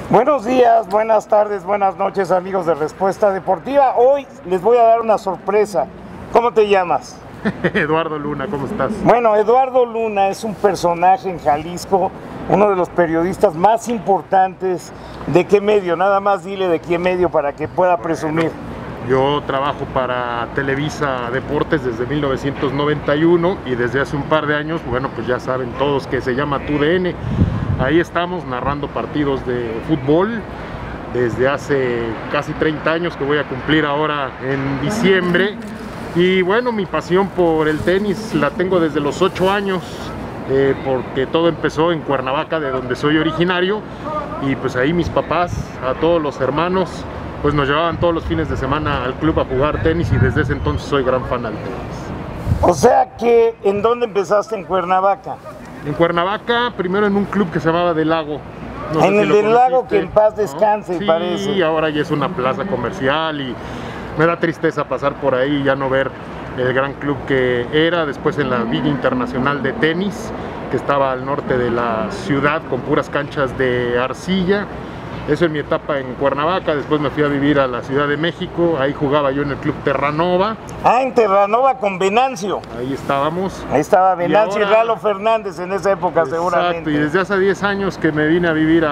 Buenos días, buenas tardes, buenas noches, amigos de Respuesta Deportiva. Hoy les voy a dar una sorpresa. ¿Cómo te llamas? Eduardo Luna, ¿cómo estás? Bueno, Eduardo Luna es un personaje en Jalisco, uno de los periodistas más importantes. ¿De qué medio? Nada más dile de qué medio para que pueda presumir. Yo trabajo para Televisa Deportes desde 1991 y desde hace un par de años, bueno, pues ya saben todos que se llama TUDN. Ahí estamos narrando partidos de fútbol desde hace casi 30 años que voy a cumplir ahora en diciembre. Y bueno, mi pasión por el tenis la tengo desde los 8 años, porque todo empezó en Cuernavaca, de donde soy originario, y pues ahí mis papás, a todos los hermanos, pues nos llevaban todos los fines de semana al club a jugar tenis y desde ese entonces soy gran fan del tenis. O sea que, ¿en dónde empezaste en Cuernavaca? En Cuernavaca, primero en un club que se llamaba Del Lago. No en sé el si del Lago, conociste, que en paz descanse, ¿no? parece. Sí, ahora ya es una plaza comercial y me da tristeza pasar por ahí y ya no ver el gran club que era. Después en la Villa Internacional de Tenis, que estaba al norte de la ciudad con puras canchas de arcilla. Eso en mi etapa en Cuernavaca. Después me fui a vivir a la Ciudad de México, ahí jugaba yo en el club Terranova. Ah, en Terranova con Venancio. Ahí estábamos. Ahí estaba Venancio y ahora, Lalo Fernández en esa época, seguramente. Exacto, y desde hace 10 años que me vine a vivir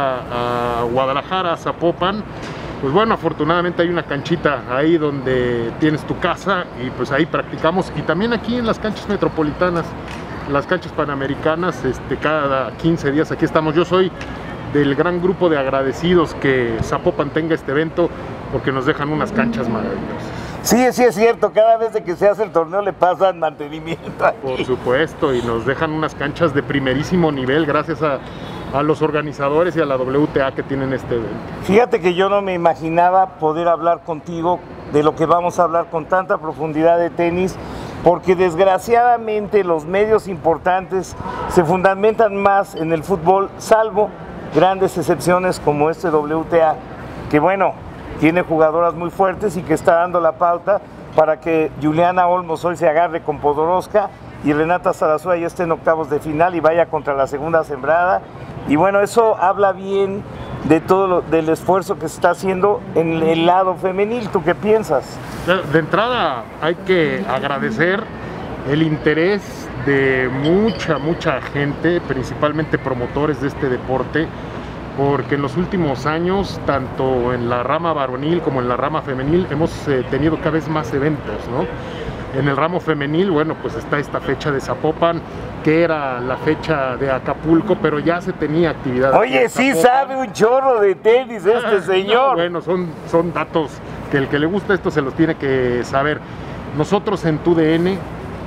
a Guadalajara, a Zapopan. Pues bueno, afortunadamente hay una canchita ahí donde tienes tu casa y pues ahí practicamos. Y también aquí en las canchas metropolitanas, las canchas panamericanas, cada 15 días aquí estamos. Yo soy del gran grupo de agradecidos que Zapopan tenga este evento porque nos dejan unas canchas maravillosas. Sí, sí es cierto, cada vez de que se hace el torneo le pasan mantenimiento ahí. Por supuesto, y nos dejan unas canchas de primerísimo nivel gracias a los organizadores y a la WTA que tienen este evento. Fíjate que yo no me imaginaba poder hablar contigo de lo que vamos a hablar con tanta profundidad de tenis, porque desgraciadamente los medios importantes se fundamentan más en el fútbol, salvo grandes excepciones como este WTA, que bueno, tiene jugadoras muy fuertes y que está dando la pauta para que Juliana Olmos hoy se agarre con Podoroska y Renata Zarazúa ya esté en octavos de final y vaya contra la segunda sembrada. Y bueno, eso habla bien de todo del esfuerzo que se está haciendo en el lado femenil. ¿Tú qué piensas? De entrada hay que agradecer el interés de mucha gente, principalmente promotores de este deporte, porque en los últimos años, tanto en la rama varonil como en la rama femenil, hemos tenido cada vez más eventos, ¿no? En el ramo femenil, bueno, pues está esta fecha de Zapopan, que era la fecha de Acapulco, pero ya se tenía actividad. Oye, sí sabe un chorro de tenis este señor. No, bueno, son datos que el que le gusta esto se los tiene que saber. Nosotros en TUDN,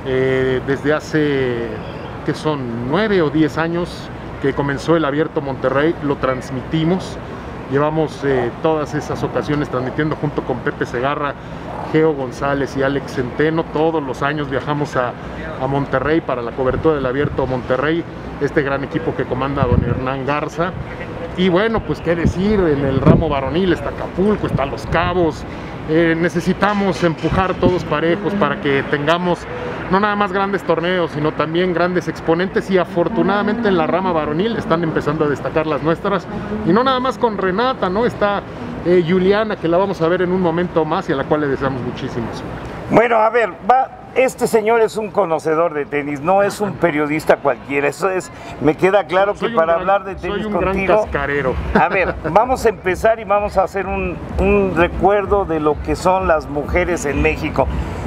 desde hace, ¿qué son? 9 o 10 años que comenzó el Abierto Monterrey, lo transmitimos. Llevamos todas esas ocasiones transmitiendo junto con Pepe Segarra, Geo González y Alex Centeno. Todos los años viajamos a Monterrey para la cobertura del Abierto Monterrey, este gran equipo que comanda don Hernán Garza. Y bueno, pues qué decir, en el ramo varonil está Acapulco, está Los Cabos. Necesitamos empujar todos parejos para que tengamos no nada más grandes torneos, sino también grandes exponentes, y afortunadamente en la rama varonil están empezando a destacar las nuestras, y no nada más con Renata, ¿no? Está Juliana, que la vamos a ver en un momento más y a la cual le deseamos muchísimo suerte. Bueno, a ver, este señor es un conocedor de tenis, no es un periodista cualquiera. Eso me queda claro que para hablar de tenis soy un contigo, gran cascarero. A ver, vamos a empezar y vamos a hacer un recuerdo de lo que son las mujeres en México.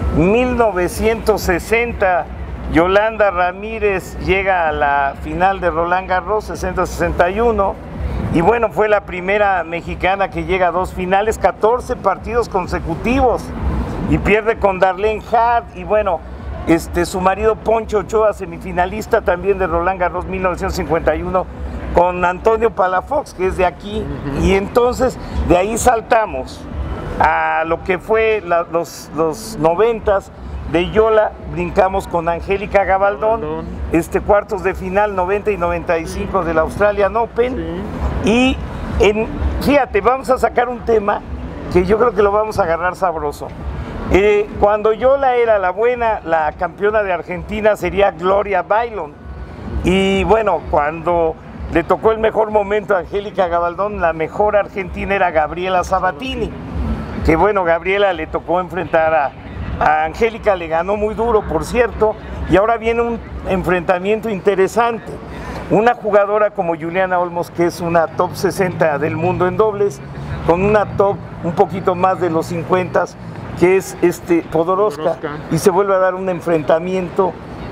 1960, Yolanda Ramírez llega a la final de Roland Garros, 60-61. Y bueno, fue la primera mexicana que llega a 2 finales, 14 partidos consecutivos. Y pierde con Darlene Hart. Y bueno, su marido Poncho Ochoa, semifinalista también de Roland Garros 1951, con Antonio Palafox, que es de aquí. Y entonces de ahí saltamos a lo que fue los 90s de Yola, brincamos con Angélica Gabaldón, cuartos de final 90 y 95 del Australian Open. Sí. Y fíjate, vamos a sacar un tema que yo creo que lo vamos a agarrar sabroso. Cuando Yola era la buena, la campeona de Argentina sería Gloria Bailón. Y bueno, cuando le tocó el mejor momento a Angélica Gabaldón, la mejor argentina era Gabriela Sabatini, que bueno, Gabriela le tocó enfrentar a Angélica, le ganó muy duro, por cierto, y ahora viene un enfrentamiento interesante. Una jugadora como Juliana Olmos, que es una top 60 del mundo en dobles, con una top un poquito más de los 50, que es Podoroska, y se vuelve a dar un enfrentamiento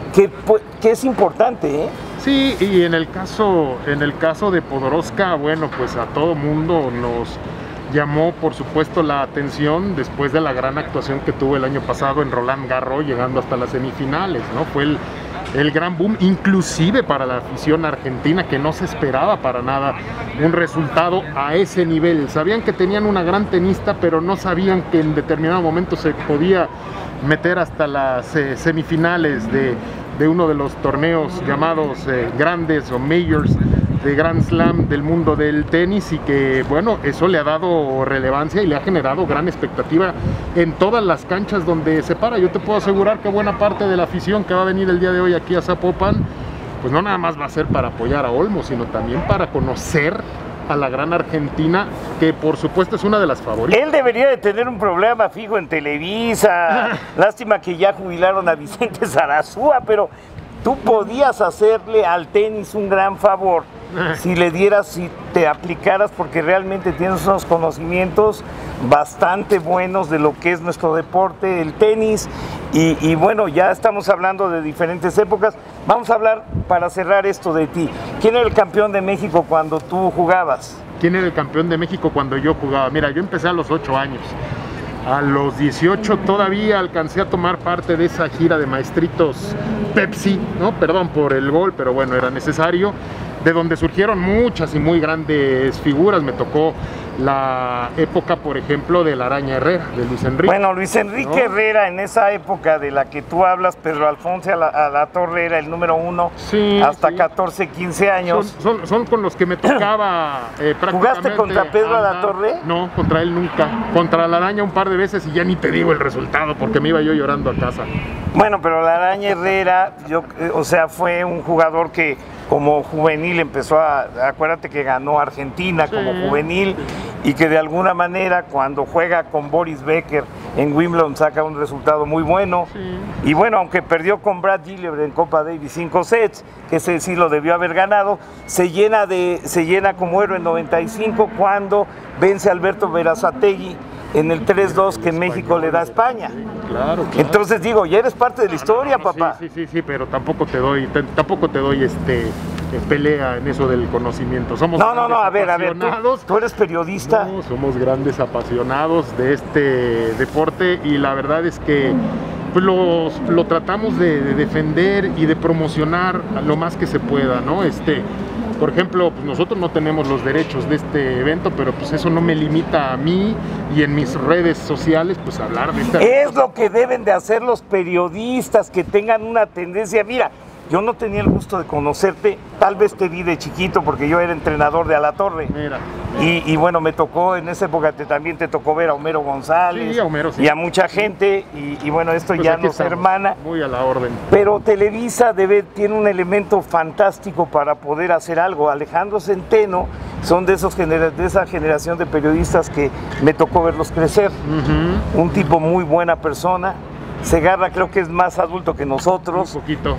que es importante, ¿eh? Sí, y en el caso de Podoroska, bueno, pues a todo mundo nos llamó, por supuesto, la atención después de la gran actuación que tuvo el año pasado en Roland Garros, llegando hasta las semifinales, ¿no? Fue el gran boom, inclusive para la afición argentina, que no se esperaba para nada un resultado a ese nivel. Sabían que tenían una gran tenista, pero no sabían que en determinado momento se podía meter hasta las semifinales de uno de los torneos llamados grandes o majors de Grand Slam del mundo del tenis, y que bueno, eso le ha dado relevancia y le ha generado gran expectativa en todas las canchas donde se para. Yo te puedo asegurar que buena parte de la afición que va a venir el día de hoy aquí a Zapopan, pues no nada más va a ser para apoyar a Olmos, sino también para conocer a la gran argentina, que por supuesto es una de las favoritas. Él debería de tener un programa fijo en Televisa. Lástima que ya jubilaron a Vicente Zarazúa, pero tú podías hacerle al tenis un gran favor si le dieras, si te aplicaras, porque realmente tienes unos conocimientos bastante buenos de lo que es nuestro deporte, el tenis, y bueno, ya estamos hablando de diferentes épocas. Vamos a hablar, para cerrar esto, de ti. ¿Quién era el campeón de México cuando tú jugabas? ¿Quién era el campeón de México cuando yo jugaba? Mira, yo empecé a los 8 años. A los 18 todavía alcancé a tomar parte de esa gira de maestritos Pepsi, ¿no? Perdón por el gol, pero bueno, era necesario. De donde surgieron muchas y muy grandes figuras. Me tocó la época, por ejemplo, de la Araña Herrera, de Luis Enrique. Bueno, Luis Enrique, ¿no? Herrera, en esa época de la que tú hablas, Pedro Alfonso Alatorre era el número 1, sí, hasta sí. 14, 15 años. Son con los que me tocaba prácticamente. ¿Jugaste contra Pedro Alatorre? No, contra él nunca. Contra la Araña un par de veces, y ya ni te digo el resultado, porque me iba yo llorando a casa. Bueno, pero la Araña Herrera, o sea, fue un jugador que como juvenil empezó acuérdate que ganó Argentina como juvenil, y que de alguna manera cuando juega con Boris Becker en Wimbledon saca un resultado muy bueno. Y bueno, aunque perdió con Brad Gilbert en Copa Davis 5 sets, que ese sí lo debió haber ganado, se llena como héroe en 95 cuando vence a Alberto Berazategui en el 3-2 que México le da a España. Claro. Entonces digo, ya eres parte de la historia, papá. Sí, pero tampoco te doy pelea en eso del conocimiento. Somos a ver, tú eres periodista. No, somos grandes apasionados de este deporte, y la verdad es que pues lo tratamos de defender y de promocionar lo más que se pueda, ¿no? Por ejemplo, pues nosotros no tenemos los derechos de este evento, pero pues eso no me limita a mí y en mis redes sociales pues hablar de esta. Es lo que deben de hacer los periodistas, que tengan una tendencia. Mira, yo no tenía el gusto de conocerte, tal vez te vi de chiquito porque yo era entrenador de Alatorre. Mira. Y bueno, me tocó, en esa época también te tocó ver a Homero González, sí, a Homero, sí. Y a mucha gente, y bueno, esto pues ya nos hermana. Muy a la orden. Pero Televisa tiene un elemento fantástico para poder hacer algo. Alejandro Centeno son de esa generación de periodistas que me tocó verlos crecer. Un tipo muy buena persona. Segarra creo que es más adulto que nosotros, un poquito.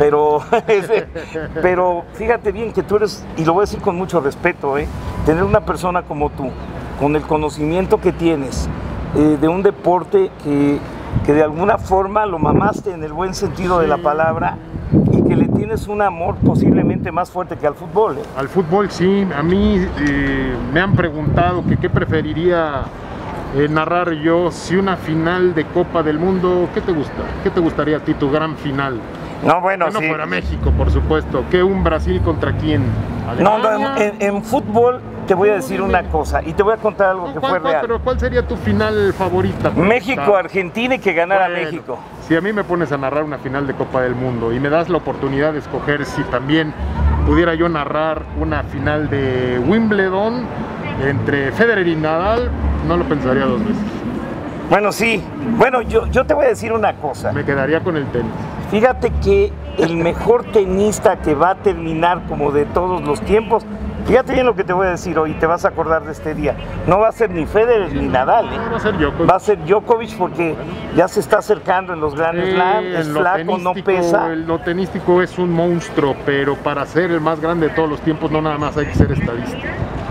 pero fíjate bien que tú eres, y lo voy a decir con mucho respeto, tener una persona como tú, con el conocimiento que tienes de un deporte que de alguna forma lo mamaste en el buen sentido de la palabra, y que le tienes un amor posiblemente más fuerte que al fútbol. Al fútbol sí, a mí me han preguntado que qué preferiría narrar yo, si una final de Copa del Mundo. ¿Qué te gusta? ¿Qué te gustaría a ti, tu gran final? No, bueno, que no sí. fuera México, por supuesto. ¿Qué un Brasil contra quién? ¿Alemania? No, en fútbol te voy a decir una cosa, y te voy a contar algo que fue real. Pero ¿cuál sería tu final favorita? México-Argentina, y que ganara México. Si a mí me pones a narrar una final de Copa del Mundo y me das la oportunidad de escoger si también pudiera yo narrar una final de Wimbledon entre Federer y Nadal, no lo pensaría dos veces. Bueno, sí. Bueno, yo te voy a decir una cosa. Me quedaría con el tenis. Fíjate que el mejor tenista que va a terminar como de todos los tiempos Fíjate bien lo que te voy a decir hoy, te vas a acordar de este día. No va a ser ni Federer ni Nadal, ¿eh? Va a ser Djokovic. Va a ser Djokovic porque ya se está acercando en los grandes Slam, es flaco, no pesa. Lo tenístico es un monstruo, pero para ser el más grande de todos los tiempos no nada más hay que ser estadista.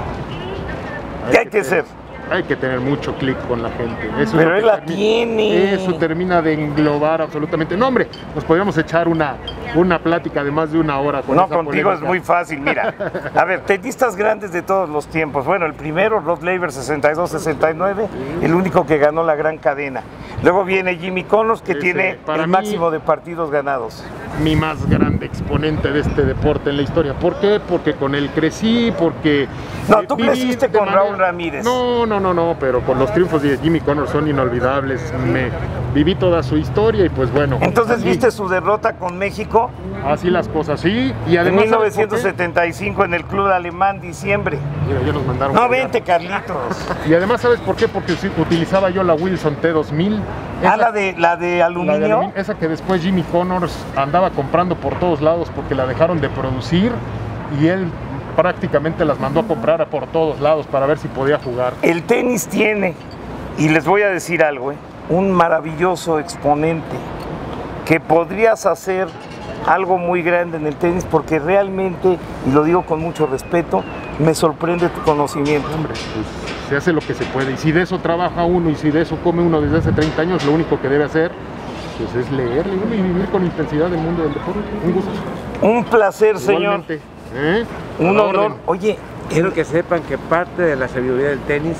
¿Qué hay que ser? Hay que tener mucho clic con la gente. Eso pero él la tiene. Eso termina de englobar absolutamente. No, hombre, nos podríamos echar una plática de más de una hora con no, esa contigo polémica. Es muy fácil, mira. A ver, tenistas grandes de todos los tiempos. Bueno, el primero, Rod Laver, 62-69, el único que ganó la gran cadena. Luego viene Jimmy Connors, que tiene el máximo de partidos ganados. Mi más grande exponente de este deporte en la historia. ¿Por qué? Porque con él crecí, porque... No, tú creciste con Raúl Ramírez. No, pero con los triunfos de Jimmy Connors son inolvidables. Viví toda su historia y pues bueno. Entonces, ¿viste su derrota con México? Así las cosas, sí. Y además, en 1975 en el Club Alemán, diciembre. Mira, ya nos mandaron. No, vente, Carlitos. Y además, ¿sabes por qué? Porque utilizaba yo la Wilson T2000. La de aluminio. Esa que después Jimmy Connors andaba comprando por todos lados porque la dejaron de producir y él prácticamente las mandó a comprar por todos lados para ver si podía jugar. El tenis tiene, y les voy a decir algo, un maravilloso exponente que podrías hacer algo muy grande en el tenis porque realmente, y lo digo con mucho respeto, me sorprende tu conocimiento. Hombre, pues se hace lo que se puede y si de eso trabaja uno y si de eso come uno desde hace 30 años, lo único que debe hacer pues es leer y vivir con intensidad el mundo del deporte. Un gusto. Un placer, igualmente, señor. Un honor. Oye, quiero que sepan que parte de la sabiduría del tenis.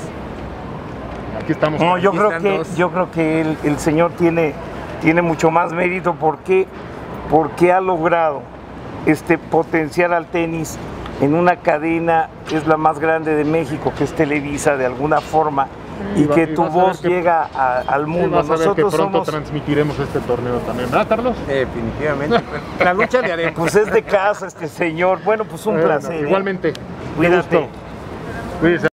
Aquí estamos. No, yo creo que el señor tiene mucho más mérito porque ha logrado potenciar al tenis en una cadena que es la más grande de México, que es Televisa de alguna forma, y que tu voz llega al mundo. Vas a ver que pronto transmitiremos este torneo también, ¿verdad, Carlos? Definitivamente. La lucha de arena. Pues es de casa este señor. Bueno, pues un placer. Igualmente. Cuídate. Cuídese.